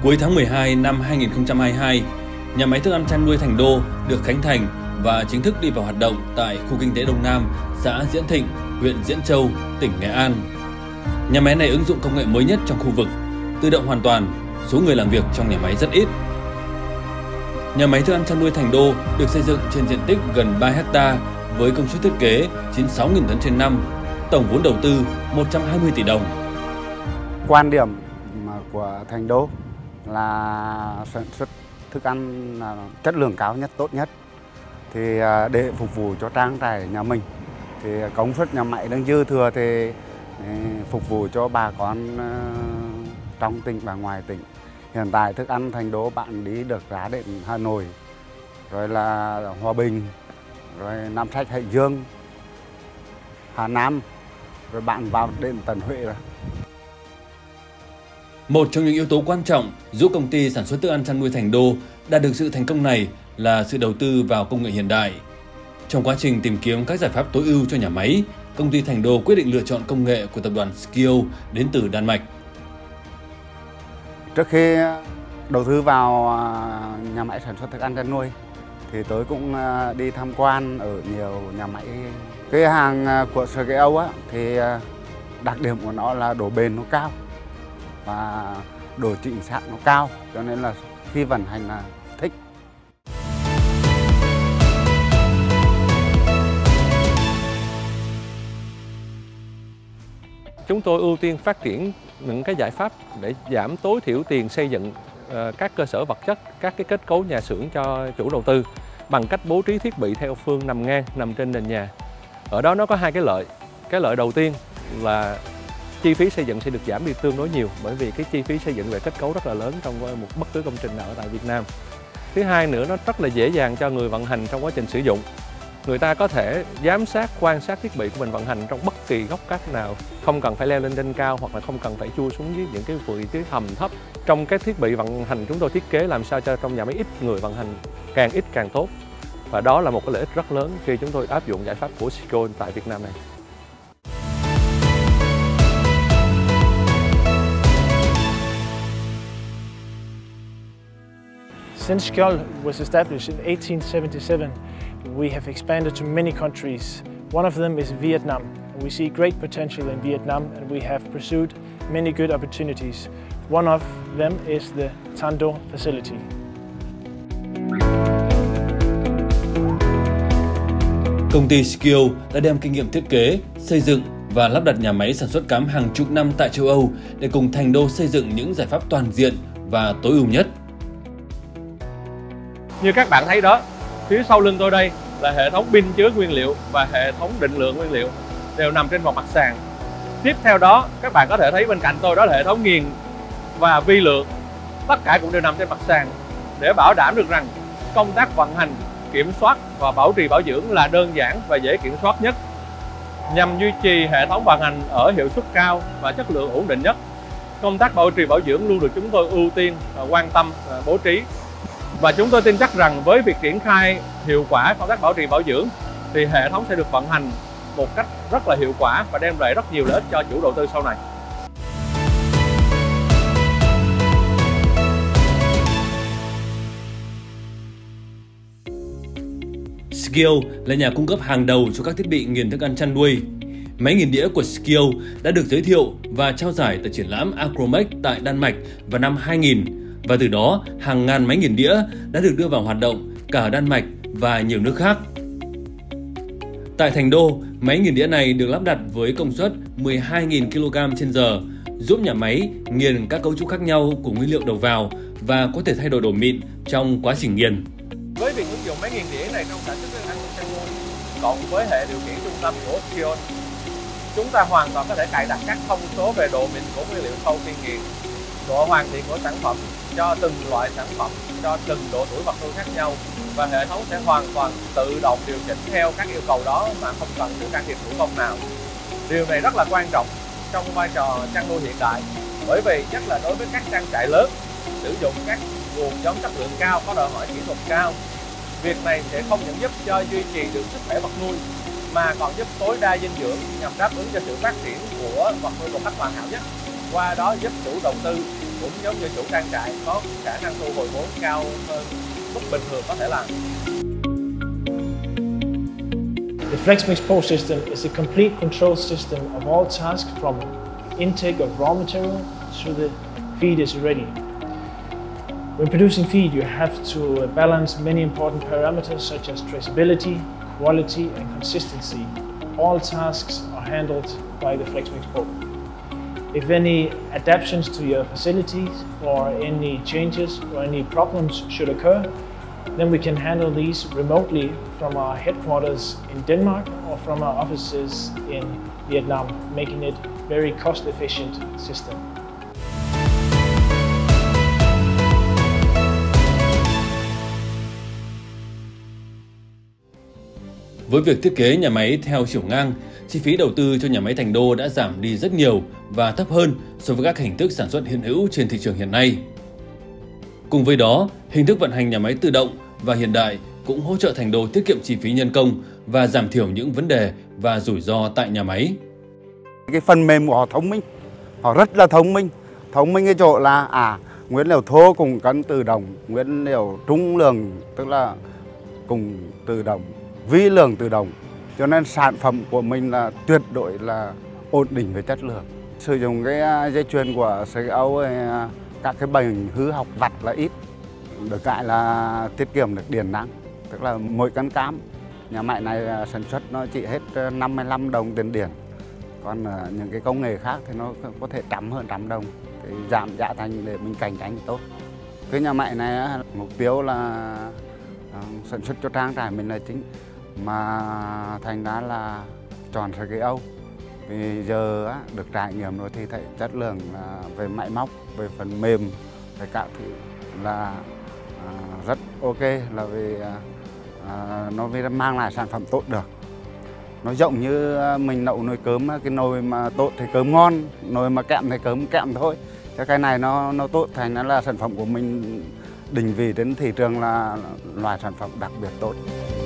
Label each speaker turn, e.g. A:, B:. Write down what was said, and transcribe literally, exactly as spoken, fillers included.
A: Cuối tháng mười hai năm hai nghìn không trăm hai mươi hai, nhà máy thức ăn chăn nuôi Thành Đô được khánh thành và chính thức đi vào hoạt động tại khu kinh tế Đông Nam, xã Diễn Thịnh, huyện Diễn Châu, tỉnh Nghệ An. Nhà máy này ứng dụng công nghệ mới nhất trong khu vực, tự động hoàn toàn, số người làm việc trong nhà máy rất ít. Nhà máy thức ăn chăn nuôi Thành Đô được xây dựng trên diện tích gần ba héc ta với công suất thiết kế chín mươi sáu nghìn tấn trên năm, tổng vốn đầu tư một trăm hai mươi tỷ đồng.
B: Quan điểm của Thành Đô là sản xuất thức ăn chất lượng cao nhất, tốt nhất. Thì để phục vụ cho trang trại nhà mình, thì công suất nhà máy đang dư thừa thì phục vụ cho bà con trong tỉnh và ngoài tỉnh. Hiện tại thức ăn Thành Đô bạn đi được ra đến Hà Nội, rồi là Hòa Bình, rồi Nam Sách, Hải Dương, Hà Nam, rồi bạn vào đến tận Huế rồi.
A: Một trong những yếu tố quan trọng giúp công ty sản xuất thức ăn chăn nuôi Thành Đô đạt được sự thành công này là sự đầu tư vào công nghệ hiện đại. Trong quá trình tìm kiếm các giải pháp tối ưu cho nhà máy, công ty Thành Đô quyết định lựa chọn công nghệ của tập đoàn Skil đến từ Đan Mạch.
B: Trước khi đầu tư vào nhà máy sản xuất thức ăn chăn nuôi thì tôi cũng đi tham quan ở nhiều nhà máy. Cái hàng của Skil á thì đặc điểm của nó là độ bền nó cao và độ chính xác nó cao, cho nên là khi vận hành là thích.
C: Chúng tôi ưu tiên phát triển những cái giải pháp để giảm tối thiểu tiền xây dựng các cơ sở vật chất, các cái kết cấu nhà xưởng cho chủ đầu tư bằng cách bố trí thiết bị theo phương nằm ngang, nằm trên nền nhà. Ở đó nó có hai cái lợi. Cái lợi đầu tiên là chi phí xây dựng sẽ được giảm đi tương đối nhiều, bởi vì cái chi phí xây dựng về kết cấu rất là lớn trong một bất cứ công trình nào ở tại Việt Nam. Thứ hai nữa, nó rất là dễ dàng cho người vận hành trong quá trình sử dụng. Người ta có thể giám sát, quan sát thiết bị của mình vận hành trong bất kỳ góc cắt nào, không cần phải leo lên trên cao hoặc là không cần phải chui xuống dưới những cái vị trí hầm thấp. Trong cái thiết bị vận hành chúng tôi thiết kế làm sao cho trong nhà máy ít người vận hành, càng ít càng tốt. Và đó là một cái lợi ích rất lớn khi chúng tôi áp dụng giải pháp của Skil tại Việt Nam này.
D: Since Skjold was established in eighteen seventy-seven, we have expanded to many countries. One of them is Vietnam. We see great potential in Vietnam and we have pursued many good opportunities. One of them is the Thành Đô facility.
A: Công ty Skil đã đem kinh nghiệm thiết kế, xây dựng và lắp đặt nhà máy sản xuất cám hàng chục năm tại châu Âu để cùng Thành Đô xây dựng những giải pháp toàn diện và tối ưu nhất.
C: Như các bạn thấy đó, phía sau lưng tôi đây là hệ thống pin chứa nguyên liệu và hệ thống định lượng nguyên liệu đều nằm trên một mặt sàn. Tiếp theo đó, các bạn có thể thấy bên cạnh tôi đó là hệ thống nghiền và vi lượng. Tất cả cũng đều nằm trên mặt sàn để bảo đảm được rằng công tác vận hành, kiểm soát và bảo trì bảo dưỡng là đơn giản và dễ kiểm soát nhất, nhằm duy trì hệ thống vận hành ở hiệu suất cao và chất lượng ổn định nhất. Công tác bảo trì bảo dưỡng luôn được chúng tôi ưu tiên và quan tâm và bố trí. Và chúng tôi tin chắc rằng với việc triển khai hiệu quả công tác bảo trì bảo dưỡng thì hệ thống sẽ được vận hành một cách rất là hiệu quả và đem lại rất nhiều lợi ích cho chủ đầu tư sau này.
A: Skil là nhà cung cấp hàng đầu cho các thiết bị nghiền thức ăn chăn nuôi. Máy nghiền đĩa của Skil đã được giới thiệu và trao giải tại triển lãm Acromex tại Đan Mạch vào năm hai nghìn. Và từ đó, hàng ngàn máy nghiền đĩa đã được đưa vào hoạt động cả ở Đan Mạch và nhiều nước khác. Tại Thành Đô, máy nghiền đĩa này được lắp đặt với công suất mười hai nghìn ki lô gam trên giờ, giúp nhà máy nghiền các cấu trúc khác nhau của nguyên liệu đầu vào và có thể thay đổi độ mịn trong quá trình nghiền.
C: Với việc ứng dụng máy nghiền đĩa này trong sản xuất thức ăn chăn nuôi, cộng với hệ điều khiển trung tâm của Skil, chúng ta hoàn toàn có thể cài đặt các thông số về độ mịn của nguyên liệu sau khi nghiền, độ hoàn thiện của sản phẩm cho từng loại sản phẩm, cho từng độ tuổi vật nuôi khác nhau, và hệ thống sẽ hoàn toàn tự động điều chỉnh theo các yêu cầu đó mà không cần sự can thiệp thủ công nào. Điều này rất là quan trọng trong vai trò chăn nuôi hiện đại, bởi vì nhất là đối với các trang trại lớn sử dụng các nguồn giống chất lượng cao, có đòi hỏi kỹ thuật cao. Việc này sẽ không những giúp cho duy trì được sức khỏe vật nuôi mà còn giúp tối đa dinh dưỡng nhằm đáp ứng cho sự phát triển của vật nuôi một cách hoàn hảo nhất. Qua đó giúp chủ đầu tư cũng giống như chủ trang trại có khả năng thu hồi vốn cao hơn mức bình thường có thể làm.
D: The FlexMix Pro system is a complete control system of all tasks from intake of raw material to the feed is ready. When producing feed, you have to balance many important parameters such as traceability, quality and consistency. All tasks are handled by the FlexMix Pro. If any adaptations to your facilities or any changes or any problems should occur, then we can handle these remotely from our headquarters in Denmark or from our offices in Vietnam, making it a very cost-efficient system.
A: Với việc thiết kế nhà máy theo chiều ngang, chi phí đầu tư cho nhà máy Thành Đô đã giảm đi rất nhiều và thấp hơn so với các hình thức sản xuất hiện hữu trên thị trường hiện nay. Cùng với đó, hình thức vận hành nhà máy tự động và hiện đại cũng hỗ trợ Thành Đô tiết kiệm chi phí nhân công và giảm thiểu những vấn đề và rủi ro tại nhà máy.
B: Cái phần mềm của họ thông minh, họ rất là thông minh. Thông minh cái chỗ là à nguyên liệu thô cùng cân tự động, nguyên liệu trung lượng tức là cùng tự động, vi lượng tự động. Cho nên sản phẩm của mình là tuyệt đối là ổn định về chất lượng. Sử dụng cái dây chuyền của xê e o, các cái bệnh hư hỏng vặt là ít. Được cái là tiết kiệm được điện năng, tức là mỗi cân cám nhà máy này sản xuất nó chỉ hết năm mươi lăm đồng tiền điện. Còn những cái công nghệ khác thì nó có thể trăm hơn trăm đồng, thì giảm giá thành để mình cạnh tranh tốt. Cái nhà máy này mục tiêu là sản xuất cho trang trại mình là chính, mà thành ra là chọn xê e o. Vì giờ được trải nghiệm rồi thì thấy chất lượng về máy móc, về phần mềm, về các thứ là rất ok, là vì nó mang lại sản phẩm tốt được. Nó giống như mình nấu nồi cơm, cái nồi mà tốt thì cơm ngon, nồi mà kẹm thì cơm kẹm thôi. Cái cái này nó nó tốt, thành ra là sản phẩm của mình định vị trên thị trường là loại sản phẩm đặc biệt tốt.